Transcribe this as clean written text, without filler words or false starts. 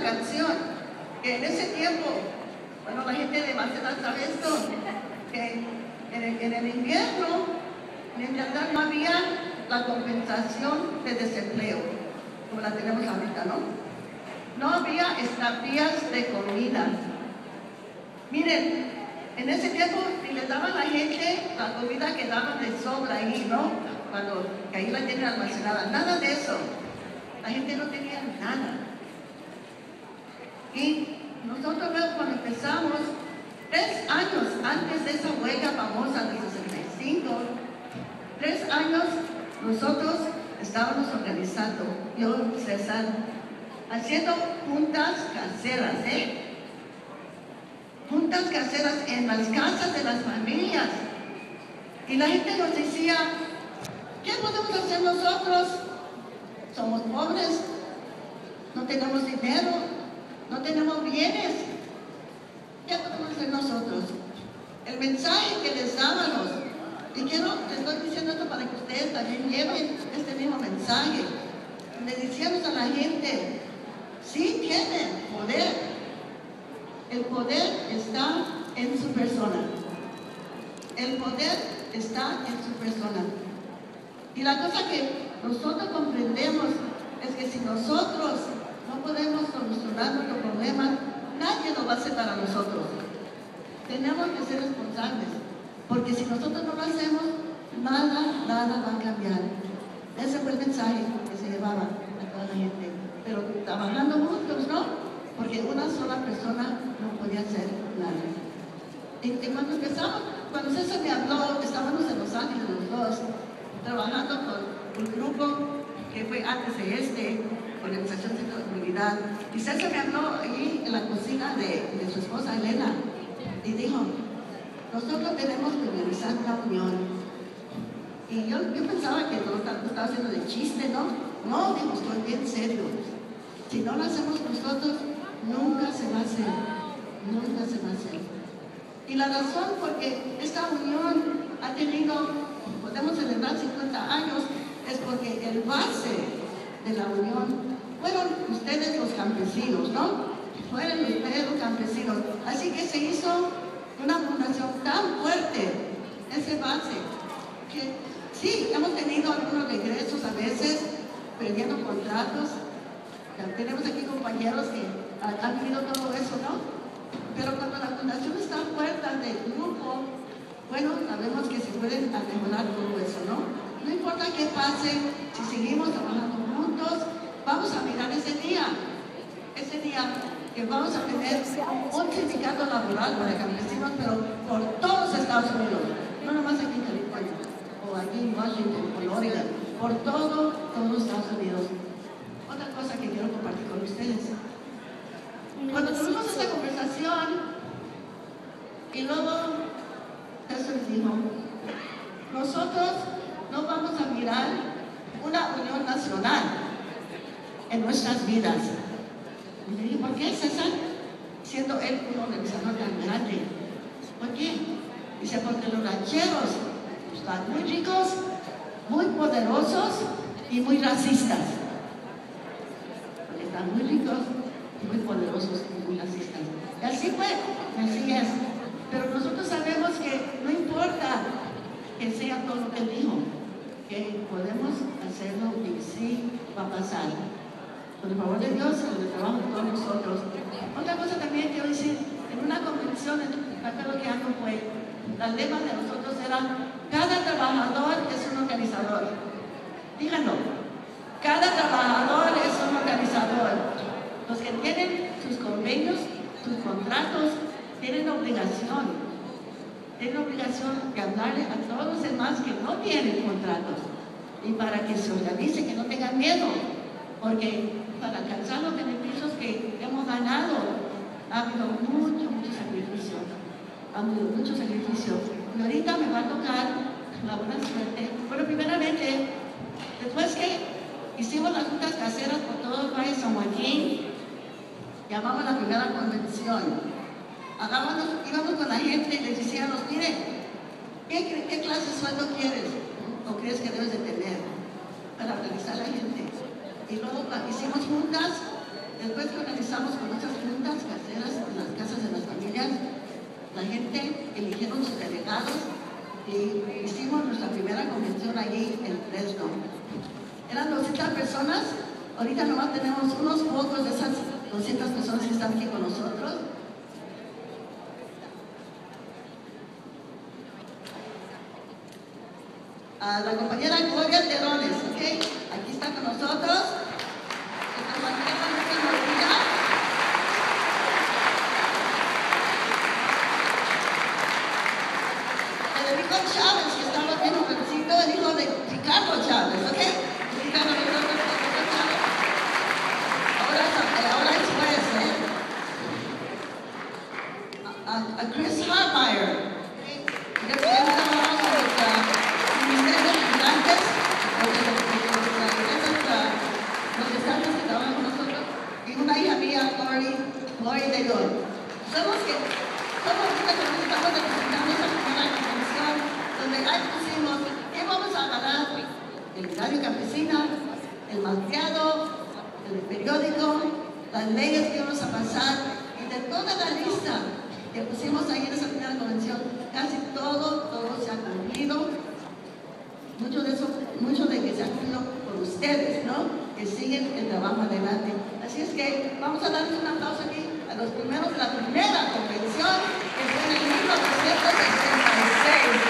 canción, que en ese tiempo, bueno, la gente de Barcelona sabe esto, que en el invierno, en realidad no había la compensación de desempleo, como la tenemos ahorita, ¿no? No había estampillas de comida. Miren, en ese tiempo ni le daban a la gente la comida que daban de sobra ahí, ¿no? Cuando que ahí la tienen almacenada, nada de eso. La gente no tenía nada. Y nosotros luego cuando empezamos, 3 años antes de esa huelga famosa del 65, 3 años nosotros estábamos organizando, yo y César, haciendo juntas caseras, juntas caseras en las casas de las familias. Y la gente nos decía, ¿qué podemos hacer nosotros? Somos pobres, no tenemos dinero, no tenemos bienes. ¿Qué podemos hacer nosotros? El mensaje que les dábamos, y les estoy diciendo esto para que ustedes también lleven este mismo mensaje. Le decíamos a la gente, sí tienen poder. El poder está en su persona. El poder está en su persona. Y la cosa que nosotros comprendemos es que si nosotros no podemos solucionar nuestros problemas, nadie lo va a hacer para nosotros. Tenemos que ser responsables, porque si nosotros no lo hacemos, nada va a cambiar. Ese fue el mensaje que se llevaba a toda la gente. Pero trabajando juntos, ¿no? Porque una sola persona no podía hacer nada. Y cuando empezamos, cuando César me habló, estábamos en Los Ángeles los dos, trabajando con un grupo que fue antes de Organización de Comunidad. Y César me habló ahí en la cocina de su esposa Elena y dijo, nosotros tenemos que organizar una unión. Y yo pensaba que no estaba haciendo de chiste, ¿no? No, digo, estoy bien serio. Si no lo hacemos nosotros, nunca se va a hacer. Nunca se va a hacer. Y la razón porque esta unión ha tenido, podemos celebrar 50 años, es porque el base de la unión fueron ustedes los campesinos, ¿no? Fueron ustedes los campesinos. Así que se hizo una fundación tan fuerte, ese base, que sí, hemos tenido algunos regresos a veces, perdiendo contratos. Ya tenemos aquí compañeros que han vivido todo eso, ¿no? Pero cuando la fundación está fuerte del grupo, bueno, sabemos que se puede mejorar todo eso, ¿no? No importa qué pase, si seguimos trabajando juntos, vamos a mirar ese día que vamos a tener un sindicato laboral para campesinos, pero por todos Estados Unidos, no nomás aquí en California, o aquí en Washington, o Oregon, por todos Estados Unidos. Otra cosa que quiero compartir con ustedes. Cuando tuvimos esta conversación, y luego Jesús dijo, nosotros no vamos a mirar una unión nacional en nuestras vidas. Y le dije, ¿por qué, César? Siendo él un organizador tan grande. ¿Por qué? Dice, porque los rancheros están muy ricos, muy poderosos y muy racistas. Porque están muy ricos, muy poderosos y muy racistas. Y así fue, así es. Pero nosotros sabemos que no importa que sea todo lo que él dijo, que podemos hacerlo y sí va a pasar. Por el favor de Dios, con el trabajo de todos nosotros. Otra cosa también quiero decir, en una convención, en lo que hago fue, la lema de nosotros era, cada trabajador es un organizador. Díganlo, cada trabajador es un organizador. Los que tienen sus convenios, sus contratos, tienen obligación de hablarle a todos los demás que no tienen contratos y para que se organicen, que no tengan miedo, porque para alcanzar los beneficios que hemos ganado ha habido mucho sacrificio, y ahorita me va a tocar la buena suerte. Bueno, primeramente, después que hicimos las juntas caseras por todo el Valle de San Joaquín, llamamos la primera convención. Íbamos con la gente y les decíamos, mire, ¿qué clase de sueldo quieres o crees que debes de tener para organizar a la gente? Y luego hicimos juntas, después que organizamos gente eligieron sus delegados y hicimos nuestra primera convención allí en Fresno. Eran 200 personas, ahorita nomás tenemos unos pocos de esas 200 personas que están aquí con nosotros. A la compañera Gloria Terones, ¿ok? Aquí está con nosotros. El hijo Chávez, que estaba bien jovencito, el hijo de Ricardo Chávez, ¿ok? Ricardo Chávez. Ahora es juez, ¿eh? A Chris Harmeyer, una hija mía, Lori de León. Somos estamos representando esa primera convención donde ahí pusimos qué vamos a ganar: el diario campesina, el malteado, el periódico, las leyes que vamos a pasar, y de toda la lista que pusimos ahí en esa primera convención, casi todo se ha cumplido. Mucho de que se ha cumplido por ustedes, ¿no? Que siguen el trabajo adelante. Así es que vamos a darles un aplauso aquí a los primeros de la primera convención, que fue en el 1966.